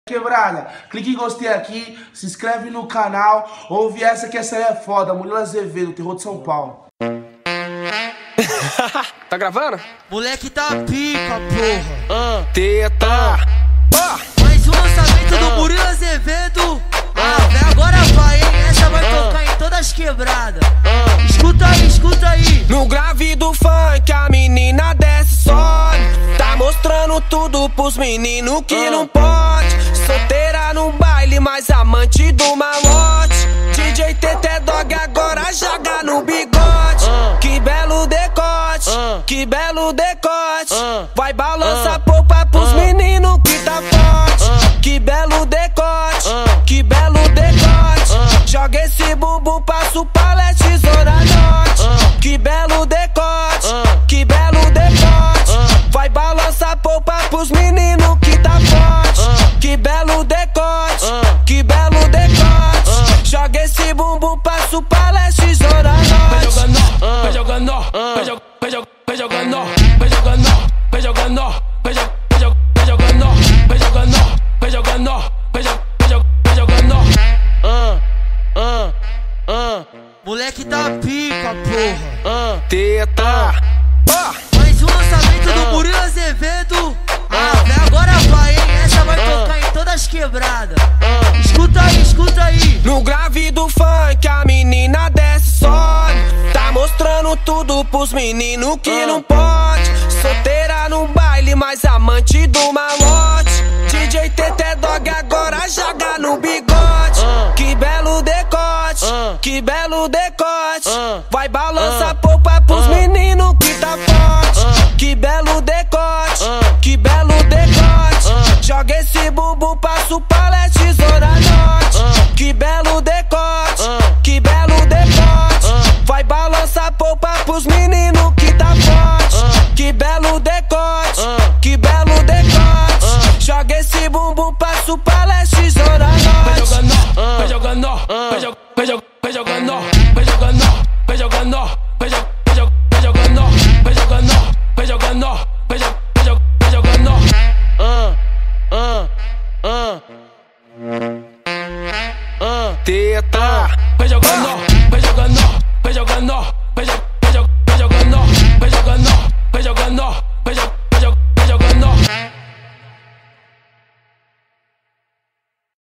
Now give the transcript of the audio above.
Quebrada, clique em gostei aqui, se inscreve no canal, ouve essa que essa aí é foda, Murilo Azevedo, terror de São Paulo. Tá gravando? Moleque tá pica, porra. Teta. Mais um lançamento do Murilo Azevedo. Véi, agora vai, hein? Essa vai tocar em todas as quebradas. Escuta aí, escuta aí. No grave do funk a menina desce sobe. Tá mostrando tudo pros meninos que não pode. Solteira no baile, mas amante do malote. DJ Tete Dog agora joga no bigode. Que belo decote, que belo decote. Vai balançar polpa pros meninos que tá forte. Que belo decote, que belo decote. Joga esse bumbum, passa o palete zona norte. Que belo decote, que belo decote. Vai balançar polpa pros meninos que tá forte. Que belo decote, que belo decote. Joga esse bumbum, passa o palete zona norte. Vai jogando, vai jogando, vai jogando, vai jogando, vai jogando, vai jogando, vai jogando, vai jogando, vai jogando, vai jogando, vai jogando. Moleque tá pica, porra. Teta. Mais um lançamento do Murilo Azevedo. Véi, agora vai, hein? Essa vai tocar em todas as quebradas. Escuta aí, escuta aí. No grave do funk a menina desce sobe. Tá mostrando tudo pros meninos que não pode. Solteira no baile, mas amante do malote. DJ Tete Dog agora joga no bigode. Que belo decote, que belo decote. Vai balançar polpa pros meninos que tá forte. Que belo decote, que belo decote. Joga esse bumbum, passa o palete zona norte. Que belo decote, que belo decote. Vai balançar polpa pros meninos que tá forte. Que belo decote, que belo decote. Joga esse bumbum, passa o palete.